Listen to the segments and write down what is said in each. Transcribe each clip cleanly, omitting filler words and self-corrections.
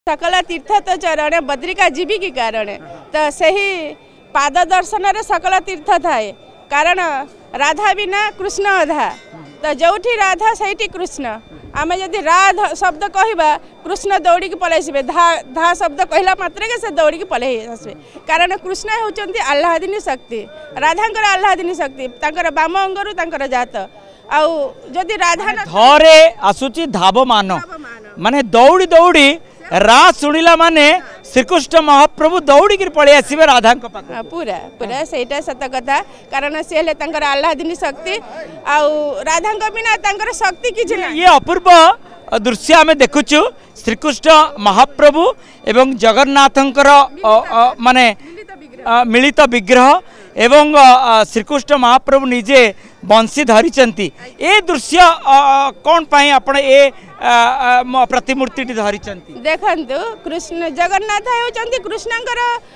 सकल तीर्थ तो चरण बद्रिका जीवी की कारण तो सही पाद दर्शन रे सकल तीर्थ थाए कारण राधा बिना कृष्ण अधा तो जोठी राधा सही कृष्ण आमे जदि राधा शब्द कहवा कृष्ण दौड़ी की पलैसबे धा धा शब्द कहला मात्र के से दौड़ी की पलै आसबे कारण कृष्ण होचंती आह्लादिनी शक्ति राधांकर आह्लादिनी शक्ति तांकर बाम अंगरु तांकर जात आउ जदि राधा धरे आसुची धाव मान माने दौड़ी दौड़ी रात शुणिला माने श्रीकृष्ण महाप्रभु दौड़ी की पलि आसबे राधा पूरा पूरा सेटा सत कथा कारण सी हेले तांकर आह्लादिनी शक्ति आउ राधा बिना तांकर शक्ति किछि ना ये अपूर्व दृश्य आमे देखुचु श्रीकृष्ण महाप्रभु एवं जगन्नाथंकर माने मिलित विग्रह एवं श्रीकृष्ण महाप्रभु निजे बंशी धरिचंती ए दृश्य कौन पाई आपण ए प्रतिमूर्ति धरिचंती देखंतु कृष्ण जगन्नाथ होचंती कृष्णंकर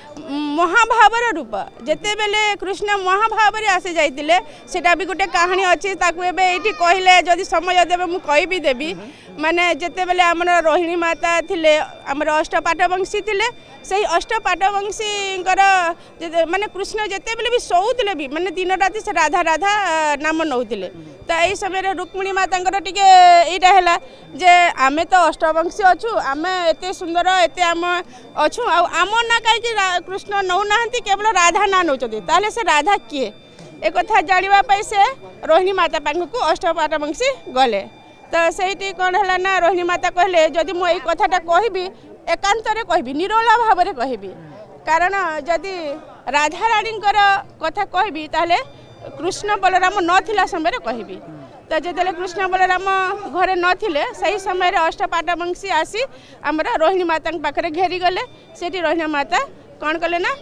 महाभावर रूप जेते बेले कृष्ण महाभावर आसी जाइतिले सेटा भी गोटे कहानी अछि ताकू एबे एठी कहिले जदि समय देबे मु कहि भी देबी माने जेते बेले हमर रोहिणी माता थिले हमर अष्टपाटवंशी थिले सेही अष्टपाटवंशींकर माने कृष्ण जेते बेले भी सोउतिले भी माने दिन राति से राधा राधा नाम नौतिले तो यही समय रुक्मिणी माता टिके एटा हैला जे आमे तो अष्टवंशी अच्छु आमे एते सुंदर एते आम अच्छु आम ना कहीं कृष्ण नौ ना केवल राधा ना नौचते ताले से राधा किए एक कथा जाना से रोहिणी माता पाखक अष्टपाटवंशी गले तो सही कौन है ना रोहिणी माता कहले जदि मु यही कथाटा कहबी एकांतरे कहबी निरोला भाव में कहबी कारण जदि राधा रानी कथा कहबी ताले कृष्ण बलराम नथिला समय कहबी तो जो कृष्ण बलराम घरे नथिले सही समय अष्टपाटवंशी आसी आमर रोहिणी माता पाखे घेरी गले सेठी रोहिणी माता कौन कले ना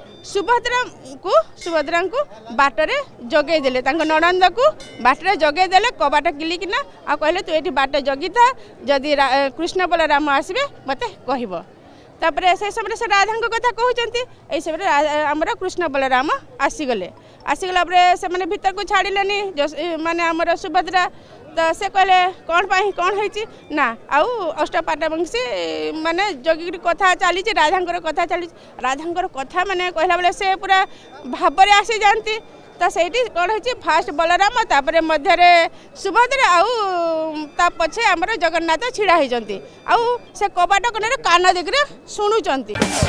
सुभद्रा को बाटरे जगे देले नणंद को बाटरे जगे देले कबाट किलिकिना आ कहले तू ये बाट जगी था जदि कृष्ण बलराम आसबे मते कहब तापर से समय से राधा कथा कहते यही समय आमर कृष्ण बलराम आसीगले आसीगला से मैंने भीतर को छाड़िलेनी माने आमर सुभद्रा तो से कहले कौन पाई कौन है ना आउ अष्टपाटवंशी माने जगी कथा चली राधा कथा चली राधा कथा माने कहला बेले से पूरा भाव में आसी जाती तो सही कौन है फास्ट बलराम तापर मध्य सुभद्रा आउ पछे आमर जगन्नाथ छिड़ा होती आउ से कबाट कने कान दिगरे शुणुचंती।